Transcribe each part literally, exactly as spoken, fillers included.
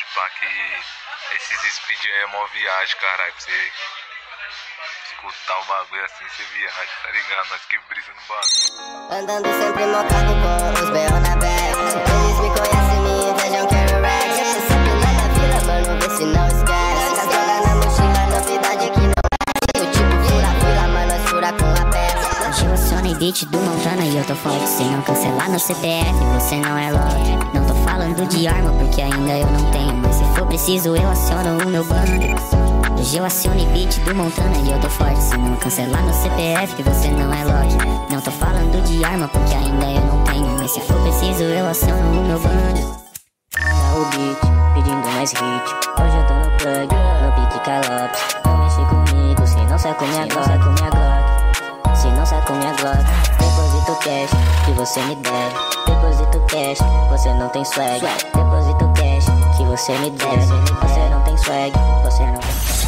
pode pá que esses speed aí é mó viagem, caralho. Pra você escutar o bagulho assim, você viaja, tá ligado? Nós que brisa no bagulho. Andando sempre mocado com os B O na back. Eles me conhecem, me invejam, quero rap. Sempre lá na vila, mano, vê se não esquece. Casona na mochila, novidade que não é. Eu tipo fura, fura, mas nós fura com a peça. Hoje eu acionei beat do Montana e eu tô forte. Se não cancelar no C P F, você não é lote. Não tô falando de arma porque ainda eu não tenho, mas se for preciso eu aciono o meu bando. Hoje eu acionei beat do Montana e eu tô forte. Se não cancelar no C P F, você não é lote. Não tô falando de arma porque ainda eu não tenho, mas se for preciso eu aciono o meu bando. Dá o beat, pedindo mais hit. Hoje eu tô no plug, no pique Calops. Não mexe comigo, se não sai com minha Glock, sai com minha Glock. Se não sai com minha Glock, deposito cash que você me deve. Deposito cash, você não tem swag. Deposito cash que você me deve. Você não tem swag, você não tem swag.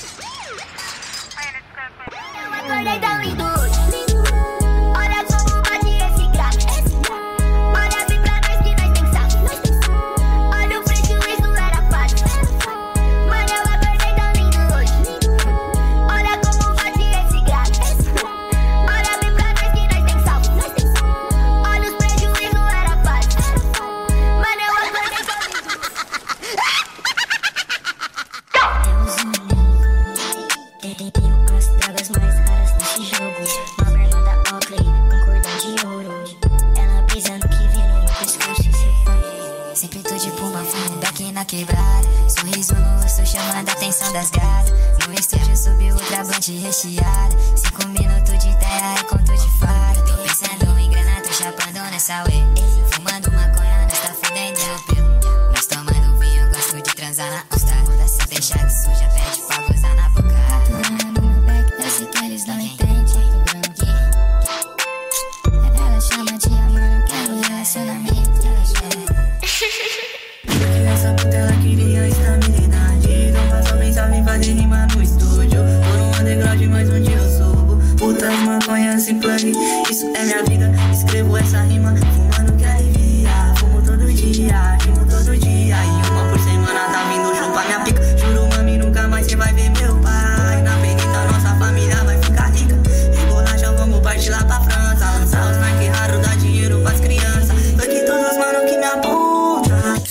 Acordei tão lindo hoje. Olha como bate esse crack. Olha bem pra nós que nós tem saco. Olha o prejuízo, não era fácil. Mano, eu acordei tão lindo hoje. Olha como bate esse crack. Olha bem pra nós que nós tem saco. Olha os prejuízos, não era fácil. Mano, eu acordei tão lindo. Tenho as drogas mais raras nesse jogo. Uma bermuda Oakley com cordão de ouro. Ela brisando que vira no pescoço e se faz. Sempre tô tipo uma funda aqui na quebrada. Sorriso no rosto chamando a atenção das gatas. No estúdio subiu outra blunt recheada. Cinco minutos de terra e conto de fada. Tô pensando em grana, tô chapando nessa way. Fumando maconha, nós tá fudendo europeu. Nós tomando vinho, gosto de transar na costa. Se deixar de suja, pede pra gozar na boca. No meu back, eu sei que eles não entendem. Ela chama de amor, quero relacionamento. Essa puta ela queria estabilidade. Não passou bem, sabe fazer rima no estúdio. Por um underground, mas um dia eu subo. Putas, maconhas e plug, isso é minha vida. Escrevo essa rima, fumando que alivia. Fumo todo dia, rimo todo dia. E uma por semana tá vindo chupar minha pica. Juro, mami, nunca mais cê vai ver meu pai. Na avenida nossa família vai ficar rica. E bolacha, vamos partir lá pra França. Lançar os Nike raro, dar dinheiro pras crianças. Fuck todos os mano que me apontam.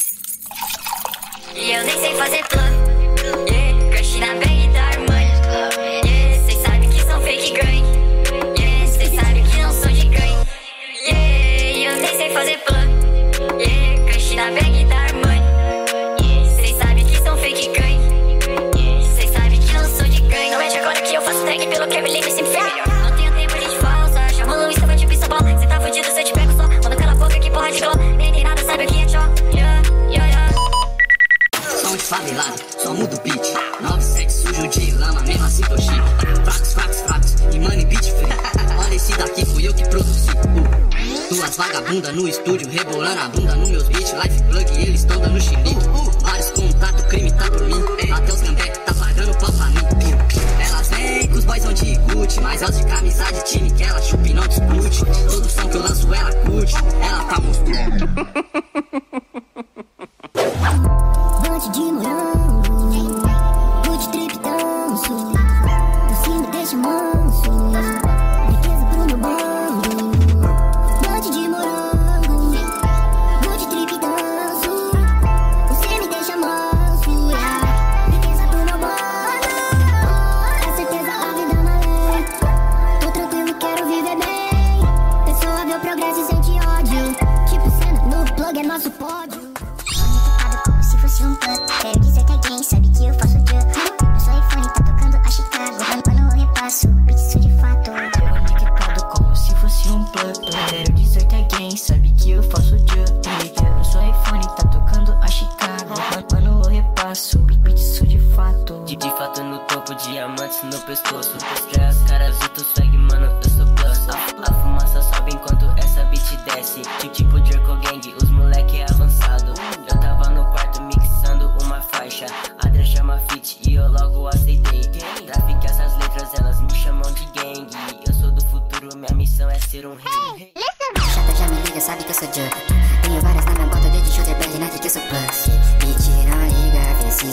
E eu nem sei fazer plano. Yeah, crush na bag da Armani. Yeah, cês sabem que são fake gangue. Yeah, cês sabem que não sou de gangue. Yeah, e eu nem sei fazer plano. Yeah, crush na bag da Armani. Yeah, cês sabem que são fake gangue. Yeah, cês sabem que não sou de gangue. Não é de agora que eu faço tag pelo que eu me livre sempre foi melhor. Não tenho tempo de falsa. Chama o Luiz, tava de pista bom. Cê tá fudido, cê te pego só. Manda aquela boca que porra de glow. Nem tem nada, sabe o que é tchó. Yeah, yeah, yeah. Som de favelado, só muda o beat. Nove sete sujo de lama, mesmo assim tô chique. Fracos, fracos, fracos, e money beat free. Olha esse daqui, fui eu que produzi. uh. Duas vagabundas no estúdio, rebolando a bunda nos meus beats. Life plug, eles estão dando xilique. uh. Vários contatos, crime tá por mim. Até os gambé, tá pagando pau pra mim. Elas vêm com os boys vão de Gucci, mas elas de camisa de time que ela chupa e não discute. Todo som que eu lanço ela curte, ela tá mostrando. Bante de morango, good trip danço. Você me deixa manso, riqueza pro meu bando. Bante de morango, good trip danço. Você me deixa manso, riqueza pro meu bando. Com certeza a vida é uma lei. Tô tranquilo, quero viver bem. Pessoa vê o progresso e sente ódio. Tipo cena no plug é nosso pódio. Se fosse um plano, quero dizer que alguém sabe que eu faço jump. Meu sou iPhone, tá tocando a Chicago. Mano, eu repasso, beat isso de fato. Conectado como se fosse um plano. Quero dizer que alguém sabe que eu faço jump. Meu sou iPhone, tá tocando a Chicago. Mano, eu repasso, beat isso de fato. De, de fato no topo, diamantes no pescoço. Já as caras do swag, mano, eu sou plus. A, a fumaça sobe enquanto essa beat desce. Tipo Jerko Gang, os moleque é avançado. Eu tava no quarto mixando uma faixa. A Dra chama fit e eu logo aceitei. Trafique essas letras, elas me chamam de gang. Eu sou do futuro, minha missão é ser um rei. Chata já me liga, sabe que eu sou jump. Tenho várias na minha bota, desde shooter, bad, nada que eu sou plus. Beat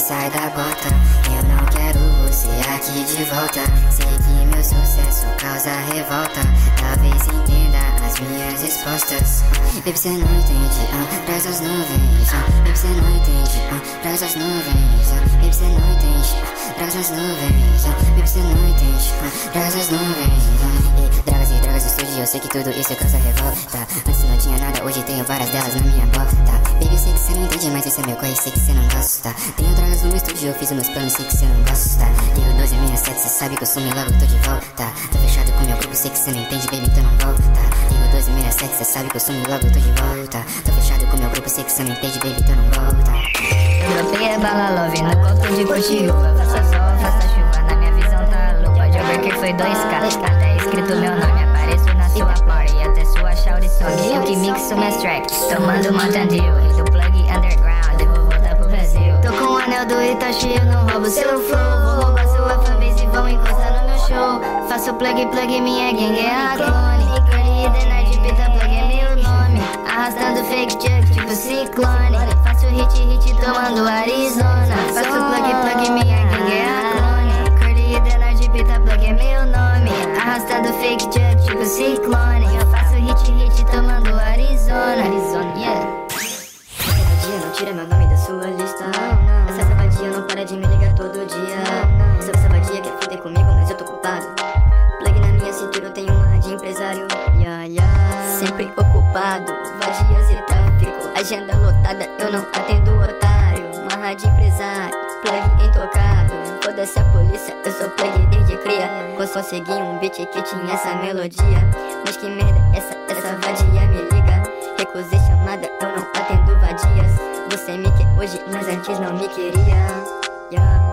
sai da bota. Eu não quero você aqui de volta. Sei que meu sucesso causa revolta. Talvez entenda as minhas respostas. Baby, cê não entende, ah, traz as nuvens, ah. Baby, cê não entende, ah, traz as nuvens, ah. Baby, cê não entende, ah, traz as nuvens, ah. Baby, cê não entende, ah, traz as nuvens, ah. E drogas e drogas no estúdio, eu sei que tudo isso causa revolta. Antes não tinha nada, hoje tenho várias delas na minha bota. Baby, sei que cê não entende, mas esse é meu corre, sei que cê não gosta. Tenho drogas no meu estúdio, eu fiz os meus planos, sei que cê não gosta. Tenho doze sessenta e sete, cê sabe que eu sumi logo, tô de volta. Tô fechado com meu grupo, sei que cê não entende, baby, então não volta. Tenho doze sessenta e sete, cê sabe que eu sumi logo, tô de volta. Tô fechado com meu grupo, sei que cê não entende, baby, então não volta. Eu dropei a bala love no copo de cotiúva. Faça sol, faça chuva, na minha visão tá louca. Pode ver que foi dois K, até escrito meu nome. Apareço na sua party, até sua shawty some. Eu que mixo minhas tracks, tomando Mountain Dew. Rei do plug underground, eu vou voltar pro Brasil. Tô com o anel do Itachi, eu não roubo seu flow. Vou roubar sua fanbase e vão encostar no meu show. Faço plug, plug, minha gangue é a clone. Curry the night, pita plug é meu nome. Arrastando fake chuck, tipo ciclone. Faço hit, hit, tomando Arizona. Faço plug, plug, minha gangue é a clone. Curry the night, pita plug é meu nome. Arrastando fake chuck, tipo ciclone. Eu faço hit, hit, tomando Arizona. Arizona, yeah. Safadinha, não tira meu nome da sua lista. Essa safadinha não para de me ligar todo dia. Essa safadinha quer foder comigo, mas eu tô culpado. Plug na minha cintura, eu tenho um ar de empresário. Yeah, yeah. Sempre ocupado, vadias e tráfico. Agenda lotada, eu não atendo otário. Marra de empresário, plug intocado. Foda-se a polícia, eu sou plug desde cria. Consegui um beat que tinha essa melodia. Mas que merda, essa, essa vadia me liga. Recusei chamada, eu não atendo vadias. Você me quer hoje, mas antes não me queria. Yeah.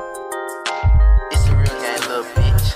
It's a real gang, little bitch.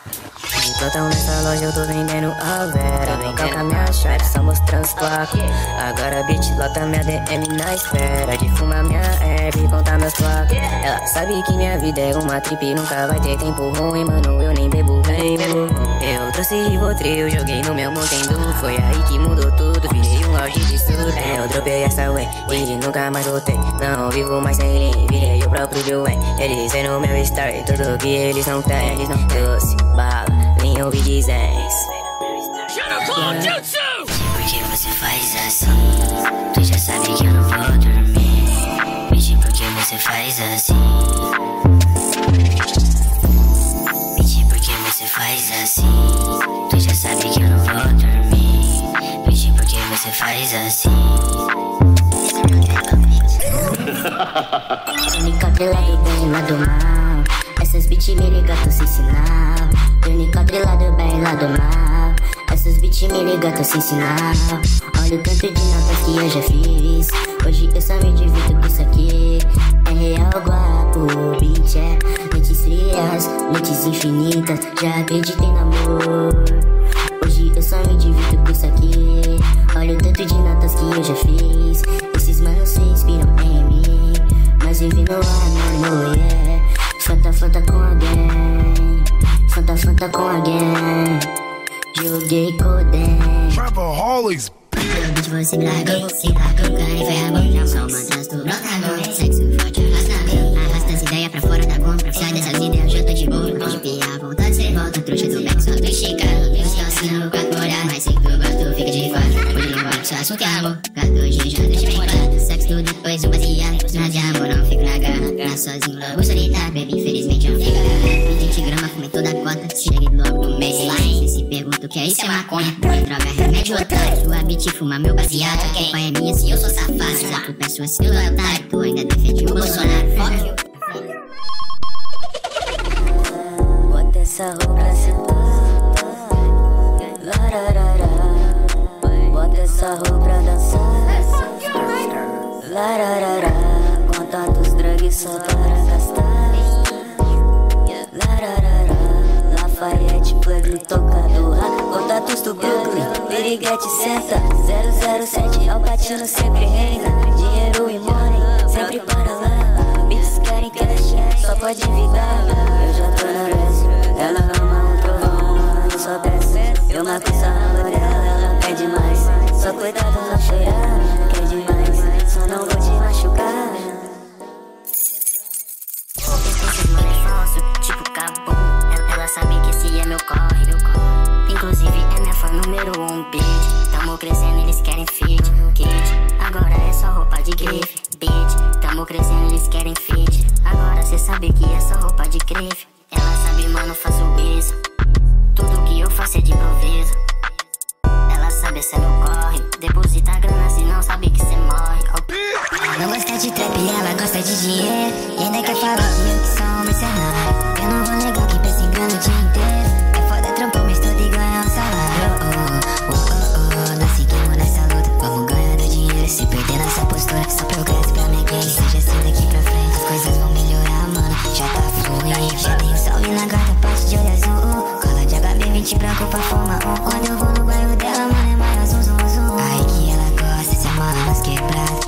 Total nessa loja eu tô vendendo a Vera. Vem cá com a minha chave, só mostrando os placos. Agora bitch, lota minha D M na espera de fumar minha herb e contar meus placos. Ela sabe que minha vida é uma trip, nunca vai ter tempo ruim, mano, eu nem bebo, nem bebo. Eu trouxe Rivotril, joguei no meu Montendo. Foi aí que mudou tudo, virei um auge de surdo. Eu dropei essa way e nunca mais voltei. Não vivo mais sem linha, virei o próprio Dwayne. Eles vêm no meu story, tudo que eles não têm. Eles não doce, bala, linha ou Big Zens. Por que você faz assim? Tu já sabe que eu não vou dormir. Pedi por que você faz assim? Pedi por que você faz assim? Tu já sabe que eu não vou dormir. Pedi por que você faz assim? Unicadrilado bem, lado mal. Essas bitch me ligam, tô sem sinal. Unicadrilado bem, lado mal. Essas bitch me ligam, tô sem sinal. Olha o tanto de notas que eu já fiz. Hoje eu só me divido com isso aqui. É real, guapo, bitch, é noites frias, noites infinitas. Já acreditei no amor. Hoje eu só me divido com isso aqui. Olha o tanto de notas que eu já fiz. Esses manos se inspiram em mim, mas vive no ar, mano, yeah. Fanta, fanta com alguém. Fanta, fanta com alguém. Joguei codem. Trapaholics. Bitch, você me largou, se largou, cara e foi a boca. Só mantras tu brota agora. Sexo forte, arrasta. Arrasta essa ideia pra fora da compra. Sai dessas ideias, já tô de boa. Pode piar, vontade, cê volta. Trouxa do back, só tô esticado. Eu estou assinando quatro molhadas, mas se tu gosta, fica de fora. Hoje não gosto, só assunto é amor. quatorze já deixa bem claro. Sexo tudo, depois um baseado. Mas de amor, não fico na garra. Sozinho, logo solitário, baby, infelizmente eu fico. vinte gramas, fumei toda a cota. Cheguei logo no mês lá. Cê se pergunta o que é isso, é maconha. Droga, remédio, otário. Sua bitch fuma meu baseado. A culpa é minha se eu sou safado. Mas a culpa é sua se eu não é otário. Tu ainda defende o Bolsonaro. Fuck you. Bota essa roupa lararara. Bota essa roupa pra dançar. Lararara. Contatos, drugs só para gastar. Lararara. Lafayette, plug no tocador. Contatos do Brooklyn, Piriguete senta. zero zero sete, Alpatino sempre reina. Dinheiro e money, sempre para lá. Bitches querem cash, só pode envidar. Eu já tô na reza, ela ama um trovão, não só peça. Eu marco essa rama dela, ela quer demais. Só cuidado não chorar, quer demais. Só não vou te machucar. um beat. Tamo crescendo, eles querem fit. Kit, agora é só roupa de grife. Beat, tamo crescendo, eles querem fit. Agora cê sabe que é só roupa de grife. Ela sabe, mano, faço isso. Tudo que eu faço é de improviso. Ela sabe, cê não corre. Deposita a grana, senão sabe que cê morre. Ela não gosta de trap, ela gosta de dinheiro. E ainda quer falar que eu que sou um mercenário. Eu não vou negar que pensa em grana o dia inteiro. É foda trampar, mas todo e ganhar um salário. Oh, oh, oh, oh, nós seguimos nessa luta. Vamos ganhando dinheiro, se perder nossa postura. Só progresso pra minha gang, seja assim daqui pra frente. As coisas vão melhorar, mano, já tá fluindo. Já tem o salve na guarda, parte de olho azul. Cola de H B vinte branco pra fumar. Quando eu vou no bairro dela, mano, é mais azul, azul, azul. Ai que ela gosta, se amarra nas quebradas.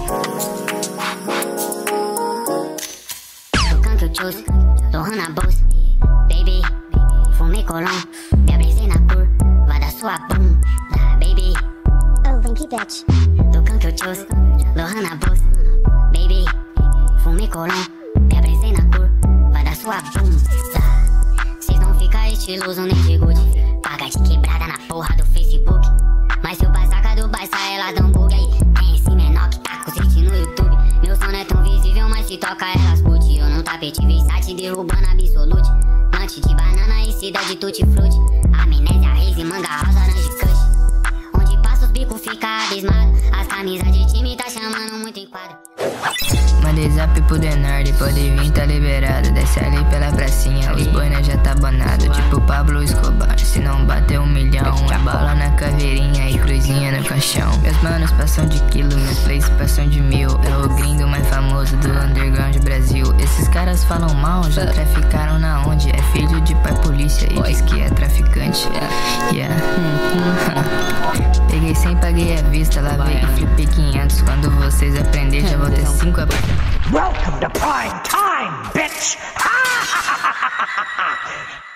Do canto eu choose, torrando a bolsa. Baby, fumei colão. Me abrisei na curva da sua bunda, baby. Oh, vem pipete. Do canto eu choose, torrando a bolsa. Baby, fumei colão. Me abrisei na curva da sua bunda. Cês não fica estiloso nem de good. Paga de quebrada na porra do Facebook. Mas se o basaca do baixo ela dá um bug aí. Tem esse menor que tá com sente no YouTube. Meu som não é tão visível, mas se toca elas curte. Eu no tapete Versace derrubando absolute. Plante de banana e cidade tutti frutti. Amnésia, reis e manga rosa, laranja kush. Onde passa os bicos fica abismado. As camisas de time tá chamando muito em quadro. Mandei zap pro Denard, pode vir, tá liberado. Desce ali pela pracinha, os boina já tá banado. Tipo Pablo Escobar, se não bater um milhão. É bala na caveirinha e cruzinha no caixão. Meus manos passam de quilo, meus plays passam de mil. É o gringo mais famoso do underground Brasil. Esses caras falam mal, já traficaram na onde? É filho de pai polícia e diz que é traficante. Yeah. Peguei sem, paguei à vista, lavei e flipei quinhentos. Quando vocês aprenderem já vou ter cinco a... Welcome to prime time, bitch!